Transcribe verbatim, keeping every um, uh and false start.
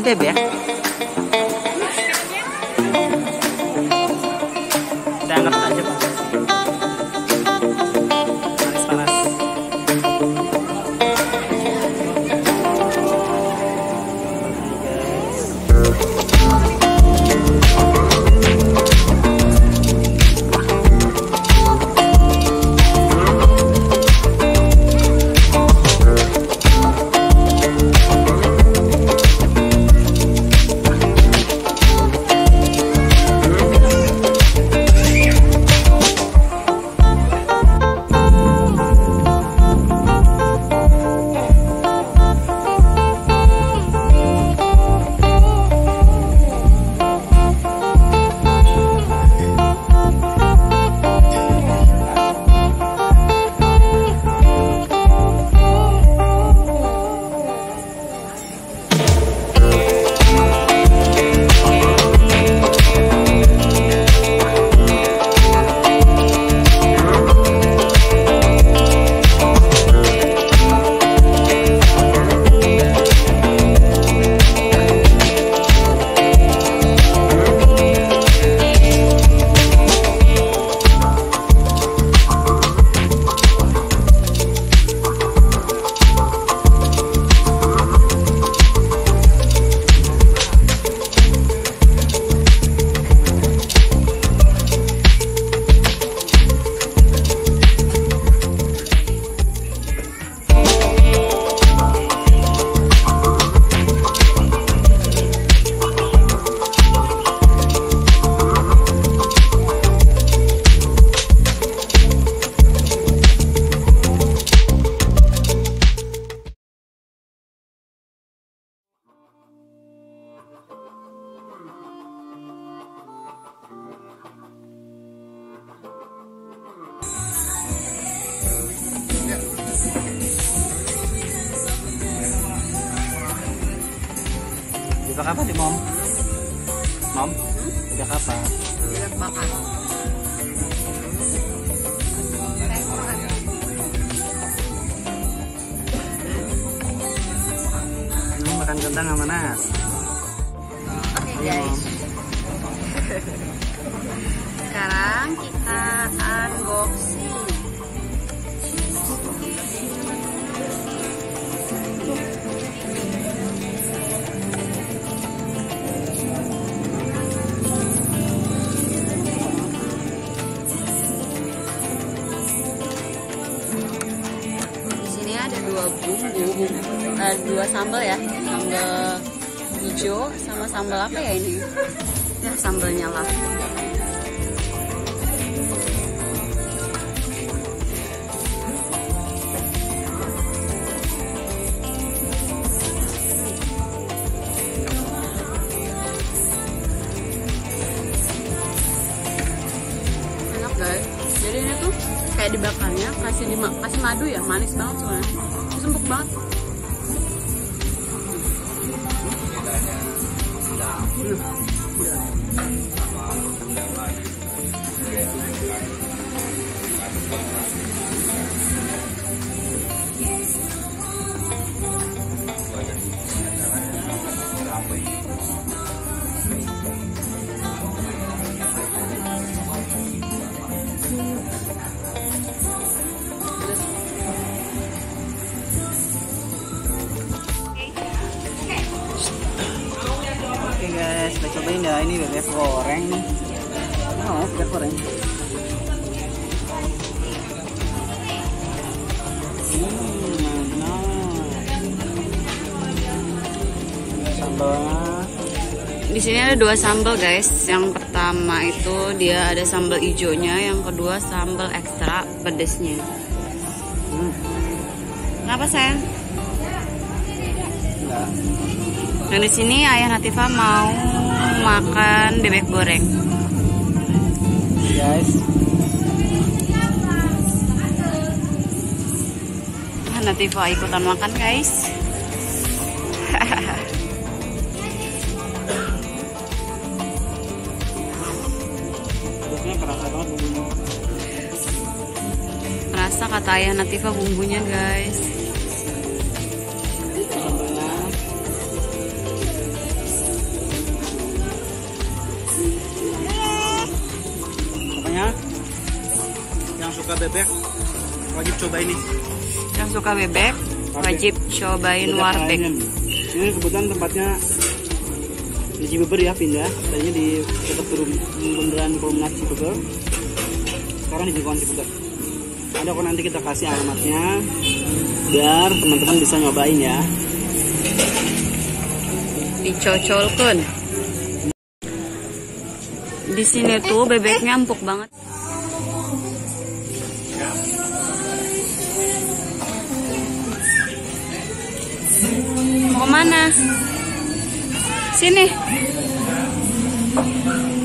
makan bebek ya? Kita angkat aja Pak. Panas-panas. Bebek apa di Mom? Mom? Bebek apa? Bebek bakar. Hmm, makan kentang sama nas. Oke guys. Sekarang kita unboxing. Dua bumbu, uh, dua sambal ya, sambal hijau sama sambal apa ya ini? Ya sambalnya lah. Enak guys. Jadi ini tuh kayak dibakarnya kasih di kasih madu ya, manis banget soalnya. Empuk banget. Guys, kita cobain dah ini bebek goreng nih. Oh, bebek goreng. Hmm, nah. Sambalnya. Di sini ada dua sambal guys. Yang pertama itu dia ada sambal hijaunya, yang kedua sambal ekstra pedesnya. Hmm. Kenapa sayang? Enggak. Dan di sini ayah Natifah mau makan bebek goreng. Guys. Natifah ikutan makan guys. Bebeknya kerasa banget bumbunya. Rasa kata ayah Natifah bumbunya guys. bebek wajib coba ini. Yang suka bebek wajib cobain Warbek. Ini kebetulan tempatnya di Cibeber ya, pindah. Tadinya di dekat bundaran Promenade Cibeber. Sekarang di Cilegon Cibeber. Ada kok, nanti kita kasih alamatnya biar teman-teman bisa nyobain ya. Dicocolkan. Di sini tuh bebeknya empuk banget. Mau kemana? Sini.